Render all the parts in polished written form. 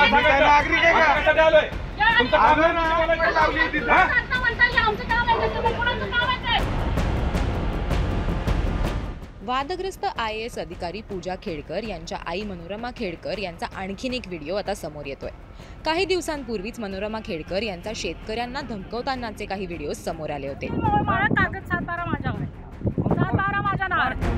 तुला सांगायचं नागरिक आहे का? कशासाठी आलोय? तुमचं काम आहे ना? लावली तिथं. आता म्हणताय आमचं काम आहे त्याच्यामुळे कोणाचं काम आहे ते? वादग्रस्त IAS अधिकारी पूजा खेडकर यांच्या आई मनोरमा खेडकर यांचा आणखीन एक व्हिडिओ आता समोर येतोय. काही दिवसांपूर्वीच मनोरमा खेडकर यांचा शेतकऱ्यांना धमकावतानाचे काही व्हिडिओ समोर आले होते. मला कागद 7-12 माझ्यावर आहे. 7-12 माझ्या नावावर आहे.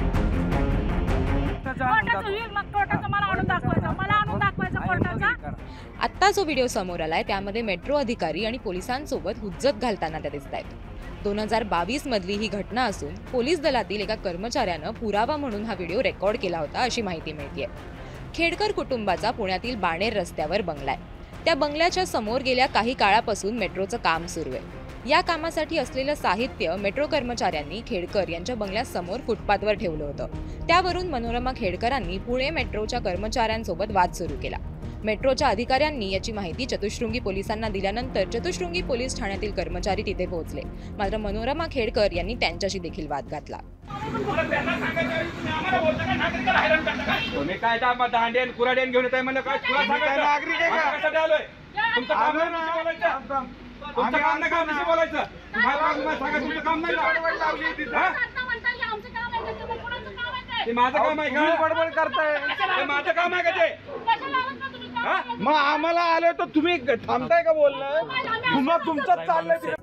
कोर्टाचं मला आणून दाखवायचं कोर्टाचा. आत्ता जो व्हिडिओ समोर आलाय त्यामध्ये मेट्रो अधिकारी आणि पोलिसांसोबत हुज्जत घालताना त्या दिसत आहेत. 2022 मधली ही घटना असून पोलीस दलातील एका कर्मचाऱ्यानं पुरावा म्हणून हा व्हिडिओ रेकॉर्ड केला होता अशी माहिती मिळतेय. खेडकर कुटुंबाचा पुण्यातील बाणेर रस्त्यावर बंगला आहे. त्या बंगल्याच्या समोर गेल्या काही काळापासून मेट्रोचं काम सुरू आहे. या कामासाठी असलेलं साहित्य मेट्रो कर्मचाऱ्यांनी खेडकर यांच्या बंगल्यासमोर फुटपाथवर ठेवलं होतं. त्यावरून मनोरमा खेडकरांनी पुणे मेट्रोच्या कर्मचाऱ्यांसोबत वाद सुरू केला. मेट्रोच्या अधिकाऱ्यांनी याची माहिती चतुश्रृंगी पोलिसांना दिल्यानंतर चतुश्रृंगी पोलीस ठाण्यातील कर्मचारी तिथे पोहोचले. मात्र मनोरमा खेडकर यांनी त्यांच्याशी देखील वाद घातला. तुम्ही काय दांडेन कुराडेन घेऊन येताय म्हणलं काय? तुला सांगायचं नागरिक आहे का? कशासाठी आलोय? तुमचं काम आहे ना? बोलायचं. तुमचं काम नाही का? कशी बोलायचं? काय सांगा तुमचं काम नाही का? लावली तिथं. आता म्हणताय आमचं काम आहे त्याच्यामुळे कोणाचं काम आहे ते? ते माझं काम आहे का? बडबड करताय. ते माझं काम आहे का ते? कशाला आलात ना तुम्ही? मग आम्हाला आलोय तर तुम्ही थांबताय का बोलणं? तुमचं चाललंय